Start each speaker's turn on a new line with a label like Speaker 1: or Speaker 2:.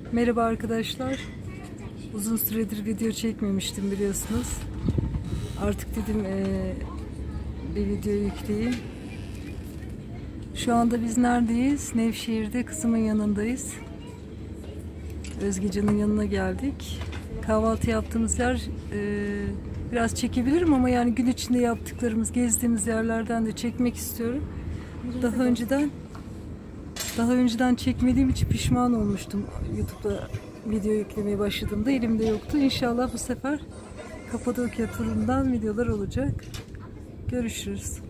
Speaker 1: Merhaba arkadaşlar. Uzun süredir video çekmemiştim biliyorsunuz. Artık dedim bir video yükleyeyim. Şu anda biz neredeyiz? Nevşehir'de kızımın yanındayız. Özgecan'ın yanına geldik. Kahvaltı yaptığımız yer biraz çekebilirim ama yani gün içinde yaptıklarımız, gezdiğimiz yerlerden de çekmek istiyorum. Daha önceden çekmediğim için pişman olmuştum. YouTube'da video yüklemeye başladığımda elimde yoktu. İnşallah bu sefer Kapadokya turundan videolar olacak. Görüşürüz.